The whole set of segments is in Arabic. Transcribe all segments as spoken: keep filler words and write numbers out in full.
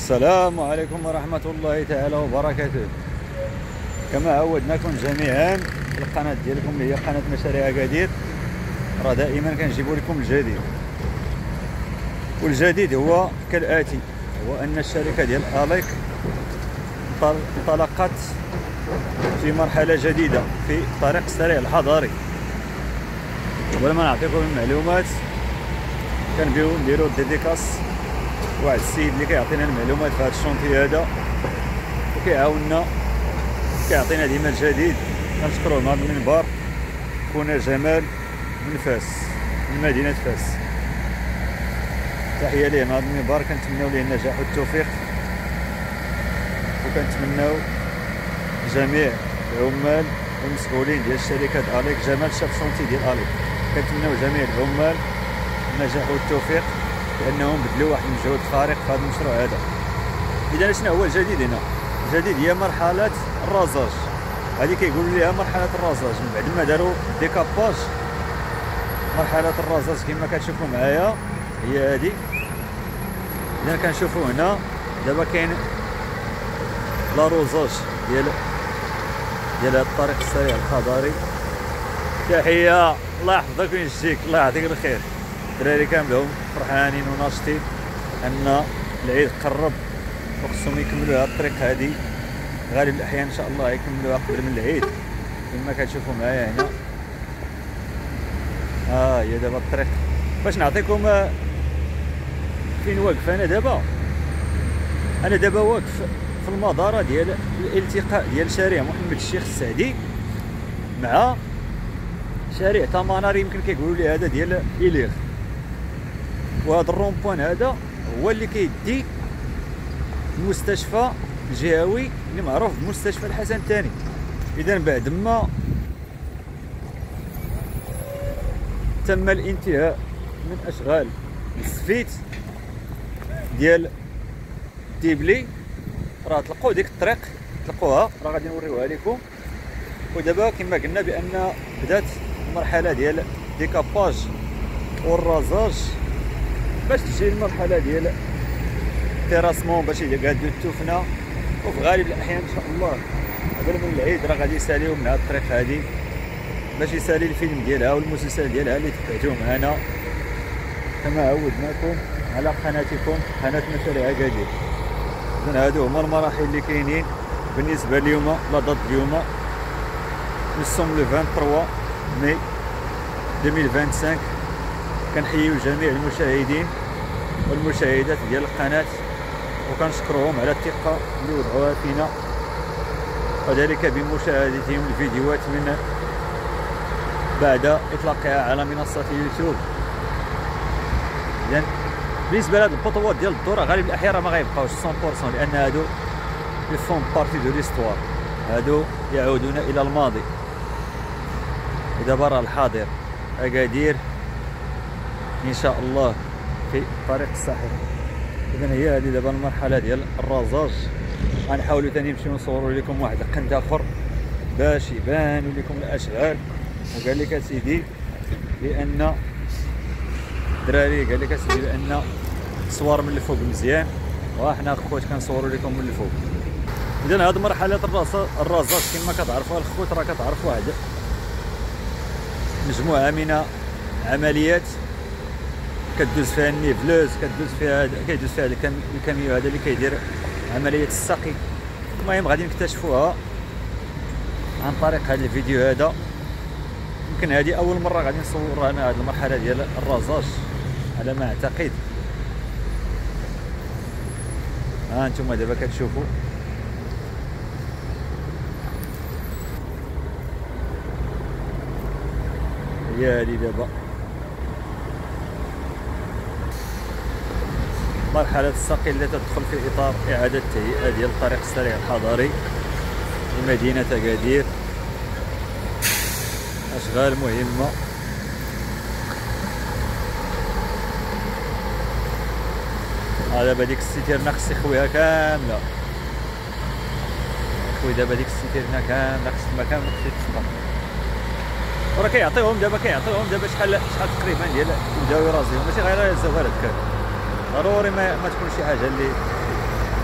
السلام عليكم ورحمة الله تعالى وبركاته. كما عودناكم جميعا في القناة ديالكم اللي هي قناة مشاريع أكادير، راه دائما كنجيبوا لكم الجديد، والجديد هو كالآتي: هو أن الشركة ديال أليك انطلقت في مرحلة جديدة في الطريق السريع الحضري. قبل ما نعطيكم المعلومات كنبغيو نديرو ديديكاس واحد السيد اللي كيعطينا المعلومات في هذا الشونتي هذا وكيعاوننا، كيعطينا ديما الجديد. كنشكروه من هذا المنبر. خونا جمال من فاس، من مدينة فاس، تحية ليه من هذا المنبر. كنتمناو ليه النجاح والتوفيق، وكنتمناو جميع العمال والمسؤولين ديال الشركة أليك. جمال شاف شونتي ديال أليك، كنتمناو جميع العمال النجاح والتوفيق، لأنهم بدلوا واحد المجهود خارق في هذا المشروع هذا. إذا شنو هو الجديد هنا؟ الجديد هي مرحلة الرزاج. هذه كيقولوا ليها مرحلة الرزاج من بعد ما داروا ديكاباج. مرحلة الرزاج كما كتشوفوا معايا هي هذه. إذا كنشوفوا هنا دابا كاين لاروزاج ديال ديال هذا الطريق السريع الحضري. تحية، الله يحفظك ويجزيك، الله يعطيك الخير. الدراري كاملهم فرحانين وناشطين ان العيد قرب وخصهم يكملوا هذه الطريق هذه. غالب الاحيان ان شاء الله يكملوها قبل من العيد كما كتشوفوا معايا هنا. ها آه هي دابا الطريق. باش نعطيكم فين واقف انا دابا، انا دابا واقف في المدارة ديال الالتقاء ديال شارع محمد الشيخ السعدي مع شارع تمانار، يمكن كيقولوا لي هذا ديال إليغ. وهذا الرومبوان هذا هو اللي كيدي المستشفى الجهوي اللي معروف بمستشفى الحسن الثاني. اذا بعد ما تم الانتهاء من اشغال السفيت ديال ديبلي، راه تلقاو ديك الطريق، تلقوها راه غادي نوريوها لكم. ودابا كما قلنا بان بدات المرحله ديال ديكاباج والرزاج باش تجي المرحله ديال تيراسمون باش يقادو التفنه. وفي غالب الاحيان ان شاء الله قبل من العيد راه غادي يساليو من هذه الطريق هذه باش يسالي الفيلم ديالها والمسلسل ديالها اللي تبعتوه معنا كما عودناكم على قناتكم قناه مشاريع أكادير. اذا هادو هما المراحل اللي كاينين بالنسبه اليوم. لا دات اليوم نسوم لو ثلاثة وعشرين ماي ألفين وخمسة وعشرين. كنحييو جميع المشاهدين والمشاهدات ديال القناه وكنشكرهم على الثقه اللي وضعوها فينا، وذلك بمشاهدتهم الفيديوهات من بعد اطلاقها على منصه اليوتيوب. اذا بالنسبه لهاد الخطوات ديال الدور غالب الاحيان ما غيبقاوش مية بالمية، لان هادو يفون بارتي دو ليستوار، هادو يعودون الى الماضي. ودابا راه الحاضر أكادير ان شاء الله في الطريق الصحيح. اذا هي هذه دابا المرحله ديال الرزاج. غنحاولوا ثاني نمشيو نصوروا لكم واحد القنت اخر باش يبانوا لكم الاشغال. وقال لك اسيدي لان الدراري قال لك اسيدي لان الصور من الفوق مزيان، وحنا اخوات كنصوروا لكم من الفوق. اذا هذه مرحله الرزاج كما كتعرفوا الخوت، راه كتعرفوا واحد مجموعه من عمليات كدوز فيها النيفلوز، كدوز فيها كيدوز فيها الكاميو هذا اللي كيدير عمليه السقي. المهم غادي نكتشفوها عن طريق هذا الفيديو هذا. يمكن هذه اول مره غادي نصور انا هذه المرحله ديال الرزاج على ما اعتقد. ها انتم دابا كتشوفوا هي هذه دابا مرحلة السقي التي تدخل في إطار إعادة التهيئة ديال الطريق السريع الحضري لمدينة أكادير. أشغال مهمة. ها دابا ديك السيتيرنا خص يخويها كاملة، خوي دابا ديك السيتيرنا كاملة خص المكان خص يتسقى. وراه كيعطيوهم دابا كيعطيوهم دابا شحال شحال تقريبا ديال يبداو يرازيهم، ماشي غير يهزو غير هكاك. ضروري ما, ما تكون شي حاجه اللي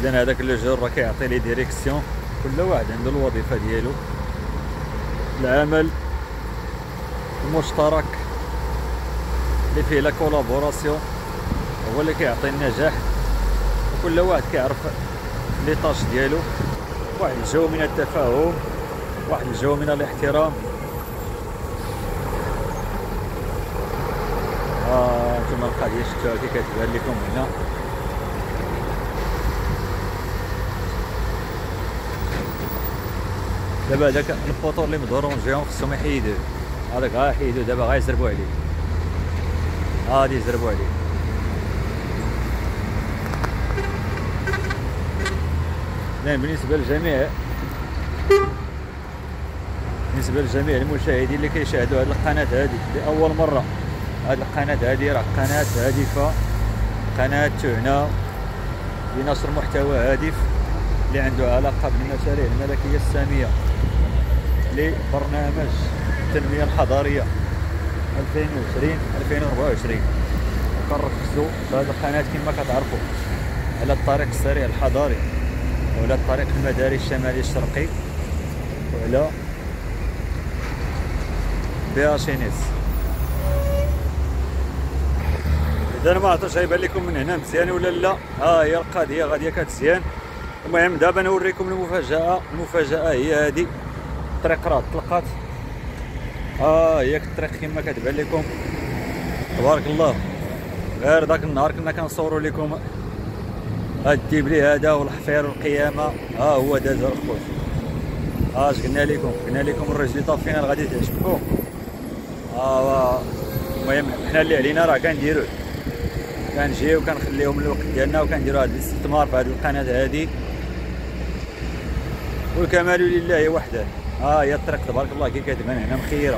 اذا هذاك لو جور راه كيعطي لي ديريكسيون، كل واحد عنده الوظيفه ديالو. العمل المشترك اللي فيه لا كولابوراسيون هو اللي كيعطي النجاح، وكل واحد كيعرف لي طاش ديالو. واحد الجو من التفاهم، واحد الجو من الاحترام. اه انتم القضيه شفتوها كي كتبان لكم هنا. دابا هذاك الفوتور اللي مدورونجيهم خصهم يحيدوه، هذاك غا يحيدوه دابا غا يزربوا عليه، غادي يزربوا عليه. إذن بالنسبه للجميع بالنسبه لجميع المشاهدين اللي كيشاهدوا هذه القناه هذه لاول مره، هذه القناه هذه راه قناه هادفه، قناه تعنى بنشر محتوى هادف اللي عنده علاقه بالمشاريع الملكيه الساميه لبرنامج التنميه الحضاريه ألفين وعشرين ألفين وأربعة وعشرين. كنركزوا في هذه القناه كما كتعرفوا على الطريق السريع الحضاري، وعلى الطريق المداري الشمالي الشرقي، وعلى بياشينيس. اذا ما عرفتش غيبان لكم من هنا مزيان ولا لا. ها هي القضيه غاديه كتزيان. المهم دابا نوريكم المفاجاه. المفاجاه هي هذه، الطريق راه طلقات. ها هي الطريق كما كتبان لكم تبارك الله. غير داك النهار كنا كنصوروا لكم هاد الديبلي هذا والحفير والقيامه، ها هو داز الخوت. ها اش قلنا لكم؟ قلنا لكم الرجل طافينا غادي تعجبكم. ها المهم حنا اللي علينا راه كنديروه، كنجيو كنخليهم الوقت ديالنا وكنديروا هذا الاستثمار في هذه القناه هذه، والكمال لله وحده. ها هي الطريق تبارك الله كي كتبان هنا مخيره.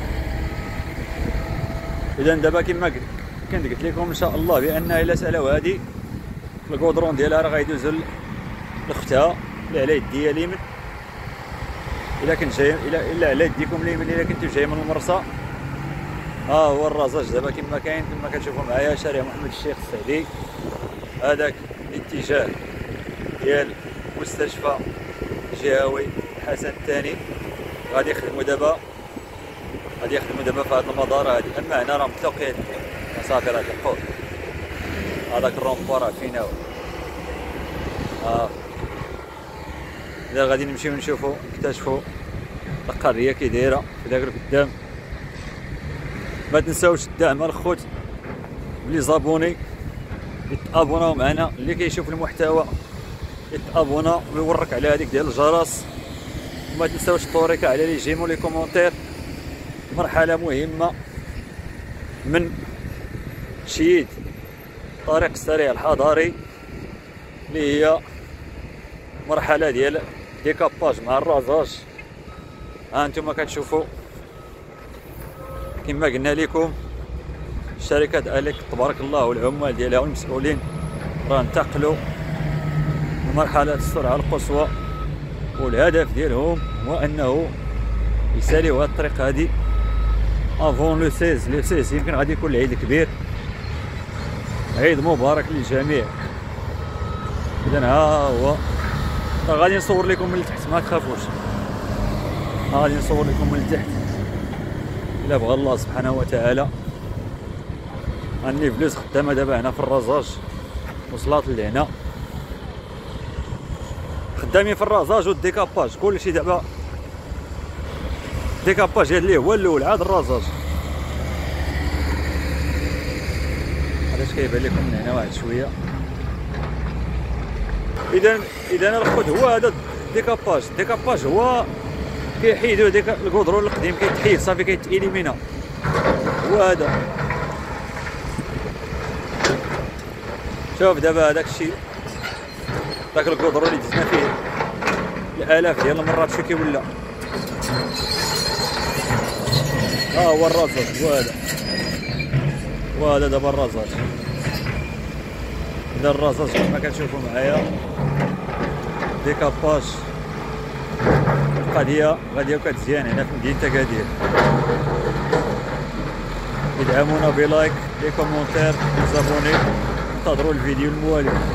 اذا دابا كما كنت قلت لكم ان شاء الله بان الا سالاو هذه الكودرون ديالها راه غيدوزو لاختها اللي على يدي اليمين. الا كنت جاي الا الا على يديكم اليمين الا كنتو جاي من المرسى، ها هو الرزاج دابا كما كاين كما كتشوفوا معايا شارع محمد الشيخ السعدي. هذاك الاتجاه ديال مستشفى جهوي الحسن الثاني غادي يخدموا دابا غادي يخدموا دابا في هذه المدار هذه. اما هنا راه متلقين صافي راه تلقوه. هذاك الرومبو راه فينا هو. ها اذا غادي نمشيو نشوفوا نكتشفوا القريه كي دايره في داك القدام. ما تنساوش الدعم الخوت بلي زابوني يتابوناو معنا، اللي كيشوف المحتوى يتابونا ويورك على هذيك ديال الجرس. وما تنساوش الطريقه على لي جيم ولي كومونتير. مرحله مهمه من تشييد الطريق السريع الحضاري اللي هي مرحله ديال ديكاباج مع الرازاج. ها انتم كتشوفوا كما قلنا لكم شركه اليك تبارك الله والعمال ديالها والمسؤولين راه انتقلوا لمرحله السرعه القصوى، والهدف ديالهم هو انه يساليو هاد الطريق هادي افون لو ستة لو ستة. يمكن غادي يكون العيد الكبير، عيد مبارك للجميع. اذا ها هو راه غادي نصور لكم من التحت ما تخافوش، غادي نصور لكم من التحت الا بغى الله سبحانه وتعالى. النيفلوس خدامه دابا هنا في الرزاج، وصلات لهنا خدامين في الرزاج والديكاباج كلشي. دابا الديكاباج هذا اللي هو الاول عاد الرزاج. علاش كيبان لكم من هنا واحد شويه. اذا اذا الخد هو هذا الديكاباج. الديكاباج هو كيحيدوا ديك الكودرون القديم كيتحيد صافي كيتإليمينا، هو هذا. شوف دابا هذاك الشيء داك الكودرون اللي دزنا فيه الالاف ديال المرات شو كيولى. ها هو الرزاج، هو هذا هو هذا دابا الرزاج. اذا الرزاج كما كتشوفوا معايا ديكاباج. القضيه غاديه وكتزيان هنا في مدينه اكادير. ادعمونا بلايك لي كومونتير لي زابوني. انتظروا الفيديو الموالي.